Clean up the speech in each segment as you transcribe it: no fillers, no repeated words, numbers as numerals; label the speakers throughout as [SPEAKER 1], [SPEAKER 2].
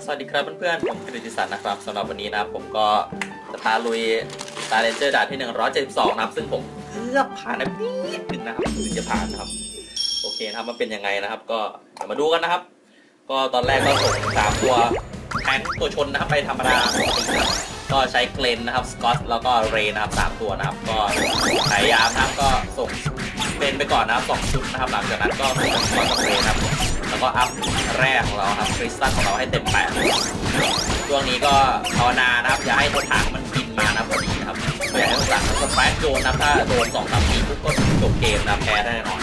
[SPEAKER 1] สวัสดีครับเพื่อนๆผมกฤติศักดิ์นะครับสำหรับวันนี้นะผมก็จะพาลุยสตาร์เรนเจอร์ด่านที่172นะครับซึ่งผมเกือบผ่านนะนิดนึงนะครับถึงจะผ่านนะครับโอเคนะครับมันเป็นยังไงนะครับก็มาดูกันนะครับก็ตอนแรกก็ส่ง3ตัวแทงตัวชนนะครับไปธรรมดาก็ใช้เกรนนะครับสกอตแล้วก็เรนนะครับ3ตัวนะครับก็พยายามนะครับก็ส่งเป็นไปก่อนนะครับ2ชุดนะครับหลังจากนั้นก็ส่งสกอตกับเรนครับแล้วก็อัพแรกของเราครับคริสตัลของเราให้เต็ม8ช่วงนี้ก็ภาวนานะครับอย่าให้ตัวถังมันบินมานะพอดีนะครับอย่าให้ตัวถังมันสไปร์โดนนะถ้าโดน2-3 ทีปุ๊บก็จบเกมนะแพ้แน่นอน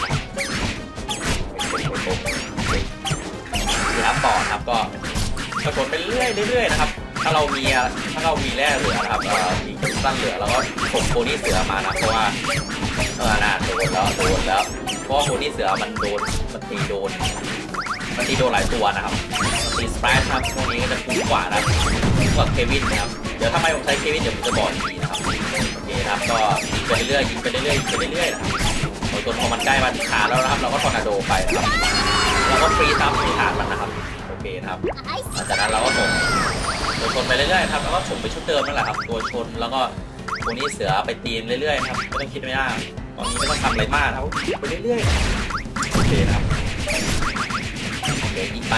[SPEAKER 1] ครับต่อครับก็ชนไปเรื่อยๆนะครับถ้าเรามีแร่เหลือนะครับมีคริสตัลเหลือแล้วก็ส่งโคนี่เสือมานะเพราะว่าโดนแล้วเพราะว่าโคนี่เสือมันตีโดนหลายตัวนะครับตีสไปร์ครับพวกนี้จะคุ้มกว่านะกว่าเควินนะครับเดี๋ยวถ้าไม่ผมใช้เควินเดี๋ยวผมจะบอกทีนะครับโอเคครับก็ยิงไปเรื่อยนะครับจนพอมันใกล้มาถึงฐานแล้วนะครับเราก็ทอร์นาโดไปนะครับเราก็ฟรีซับที่ฐานมันนะครับโอเคครับหลังจากนั้นเราก็ส่งตัวชนไปเรื่อยๆครับแล้วก็ส่งไปชุดเดิมนั่นแหละครับตัวชนแล้วก็ตัวนี้เสือไปตีนเรื่อยๆครับไม่ต้องคิดไม่ได้ตอนนี้ไม่ต้องทำอะไรมากครับไปเรื่อยๆโอเคนะครับเดี๋ยวยิงไป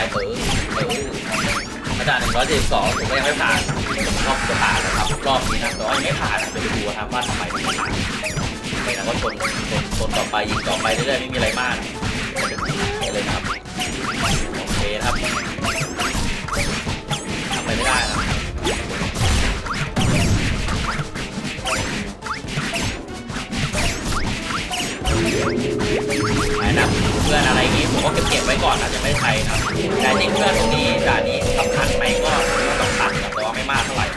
[SPEAKER 1] อาจารย์172ผมก็ยังไม่ผ่านรอบจะผ่านนะครับรอบนี้นะแต่ว่ายังไม่ผ่านไปดูครับว่าทำไมไม่ผ่านไปนะก็ชนต่อไปยิงต่อไปเรื่อยๆไม่มีอะไรมากเลยครับโอเคครับทำไปไม่ได้นะนะเพื่อนอะไรอย่างนี้ผมก็เก็บไว้ก่อนนะจะไม่ใช้นะแต่จริงเพื่อนตรงนี้ด่านนี้สำคัญไหมก็สำคัญแต่ว่าไม่มากเท่าไหร่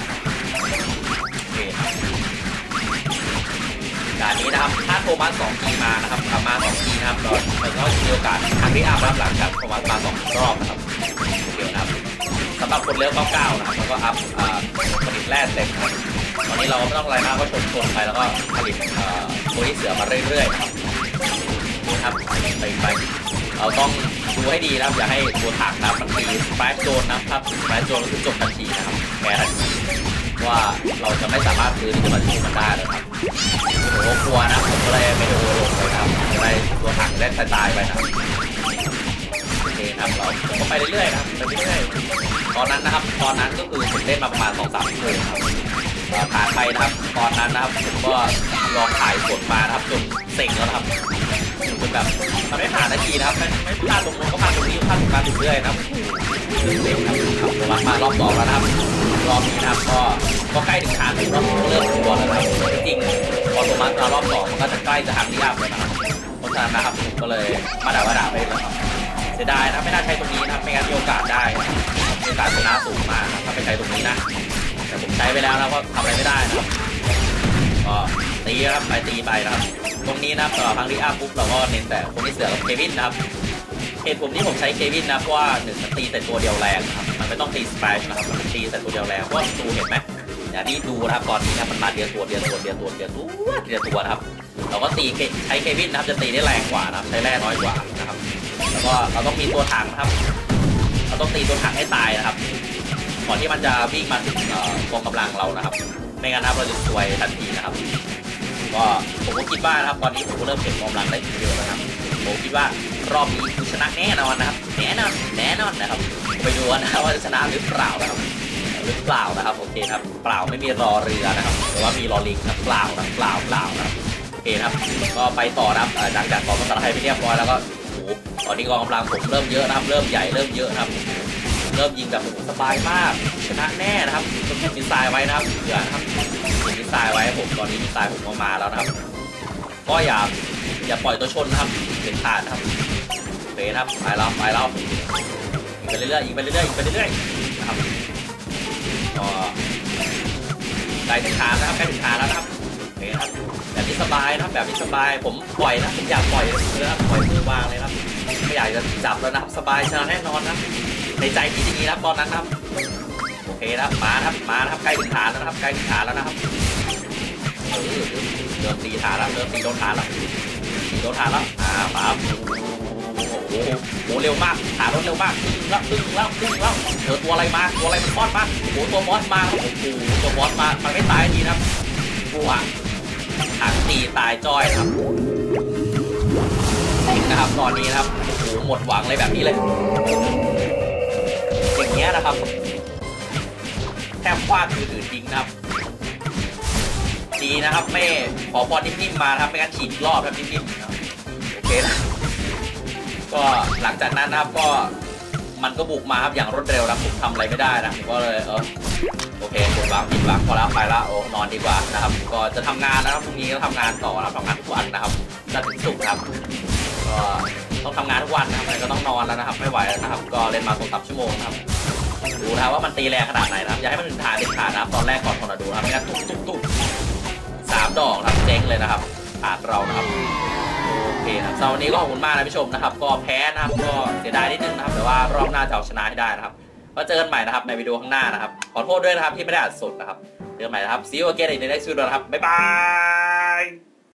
[SPEAKER 1] ด่านนี้นะครับถ้าโทมัส2 ทีมานะครับกลับมา2 ทีนะครับเราก็มีโอกาสทางที่อัพรับหลังจากโทมัสมา2 รอบนะครับโอเคนะครับสำหรับคนเลี้ยว99นะครับแล้วก็อัพผลิตแร่เต็มตอนนี้เราไม่ต้องอะไรมากก็ชนไปแล้วก็ผลิตตัวที่เสือมาเรื่อยๆนะครับไปเราต้องดูให้ดีนะครับอย่าให้ตัวถังนะมันตีสไปร์โจนนะครับสไปร์โจนก็คือจบทันทีนะครับแพ้ทันทีว่าเราจะไม่สามารถซื้อที่จะมาสู้มันได้เลยครับผมกลัวนะผมก็เลยไม่ได้โอ้ลงเลยครับจะได้ตัวถังเล่นตายไปนะโอเคครับเราก็ไปเรื่อยๆนะครับไปเรื่อยๆตอนนั้นก็คือผมเล่นมาประมาณ2-3 ชั่วโมงครับผ่านไปนะครับตอนนั้นนะครับผมก็ลองถ่ายสดมานะครับจนเซ็งแล้วครับคือแบบมันไม่ผ่านนาทีนะครับไม่พลาดตรงนู้นก็พลาดตรงนี้พลาดตรงนั้นเรื่อยๆนะครับเซ็งครับมารอบ2แล้วนะครับรอบนี้นะครับก็ใกล้ถึงทางแล้วเริ่มตัวแล้วนะครับจริงพอตัวมารอบ2มันก็จะใกล้จะทางที่ยากเลยนะครับเพราะฉะนั้นนะครับผมก็เลยมาด่าไปเลยครับเสียดายนะไม่น่าใช้ตรงนี้นะครับไม่งั้นมีโอกาสได้มีโอกาสชนะสูงมากถ้าไปใช้ตรงนี้นะแต่ผมใช้ไปแล้วนะก็ทำอะไรไม่ได้นะครับก็ตีครับไปตีไปนะครับตรงนี้นะครับสำหรับทางที่อัพปุ๊บเราก็เน้นแต่คนที่เสือกับเควินนะครับเหตุผลที่ผมใช้เควินนะเพราะว่า1มันตีแต่ตัวเดียวแรงครับมันไม่ต้องตีสไปร์นะครับมันตีแต่ตัวเดียวแรงเพราะดูเห็นไหมอย่างที่ดูนะครับตอนนี้นะมันมาเดียวตัวนะครับเราก็ตีใช้เควินนะครับจะตีได้แรงกว่านะครับใช้แร่น้อยกว่านะครับแล้วก็เราต้องมีตัวถังนะครับเราต้องตีตัวถังให้ตายนะครับก่อนที่มันจะวิ่งมาถึงกองกำลังเรานะครับไม่งั้นเราจะซวยทันทีนะครับก็ผมก็คิดว่านะครับตอนนี้ผมก็เริ่มเก็บกองกำลังได้เยอะแล้วครับผมคิดว่ารอบนี้ชนะแน่นอนนะครับแน่นอนนะครับไปดูกันนะว่าจะชนะหรือเปล่านะครับโอเคครับเปล่าไม่มีรอเรือนะครับแต่ว่ามีรอลิงนะเปล่านะครับโอเคครับก็ไปต่อนะครับหลังจากกองกำลังไทยไปเรียบร้อยแล้วก็ตอนนี้กองกำลังผมเริ่มเยอะนะครับเริ่มใหญ่เริ่มเยอะนะครับเริ่มยิงแบบสบายมากชนะแน่นะครับต้องเก็บมิสไซล์ไว้นะครับเผื่อนะครับมิสไซล์ไว้ผมตอนนี้มิสไซล์ผมมาแล้วนะครับก็อย่าปล่อยตัวชนนะครับเด็ดขาดนะครับโอเคนะครับไปแล้วยิงไปเรื่อยนะครับก็ใกล้ถึงฐานแล้วนะครับโอเคครับแบบนี้สบายนะครับผมปล่อยนะผมอยากปล่อยเลยนะครับปล่อยมือวางเลยครับไม่อยากจะจับแล้วนะครับสบายชนะแน่นอนนะในใจคิดอย่างนี้นะครับตอนนั้นครับโอเคนะครับมานะครับใกล้ถึงฐานแล้วนะครับเริ่มตีฐานแล้วเริ่มตีโดนฐานแล้วป๋าโอ้โหเร็วมากหารถเร็วมากตึ้งแล้วเจอตัวอะไรมาตัวอะไรมันป้อนมาโอ้โหตัวบอสมาโอ้โหตัวบอสมามันไม่ตายดีนะครับบัวหักตีตายจ้อยนะครับนะครับตอนนี้นะครับโอ้โหหมดหวังเลยแบบนี้เลยอย่างเงี้ยนะครับแทบฟาดมือถือจริงนะครับดีนะครับไม่ขอพรนิ่มๆมาครับไม่งั้นฉีดรอบครับนิ่มๆนะครับโอเคนะก็หลังจากนั้นนะครับก็มันก็บุกมาครับอย่างรวดเร็วนะผมทำอะไรไม่ได้นะผมก็เลยโอเคผิดหวังพอแล้วไปแล้วโอ้นอนดีกว่านะครับก็จะทำงานนะครับพรุ่งนี้ก็ทำงานต่อนะทำงานทุกวันนะครับจันทร์ถึงศุกร์ครับก็ต้องทำงานทุกวันนะครับก็ต้องนอนแล้วนะครับไม่ไหวแล้วนะครับก็เล่นมา2-3 ชั่วโมงครับดูนะครับว่ามันตีแรงขนาดไหนนะครับอย่าให้มันถึงฐานเด็ดขาดนะครับตอนแรกก่อนทอร์นาโดนะครับไม่งั้นตุ๊บ3 ดอกครับเจ๊งเลยนะครับฐานเรานะครับโอเคครับสำหรับวันนี้ก็ขอบคุณมากนะผู้ชมนะครับก็แพ้นะครับก็เสียดายนิดนึงนะครับแต่ว่ารอบหน้าจะเอาชนะให้ได้นะครับก็เจอกันใหม่นะครับในวิดีโอข้างหน้านะครับขอโทษด้วยนะครับที่ไม่ได้อัดสดนะครับเจอกันใหม่นะครับ See you again in the next video นะครับบ๊ายบาย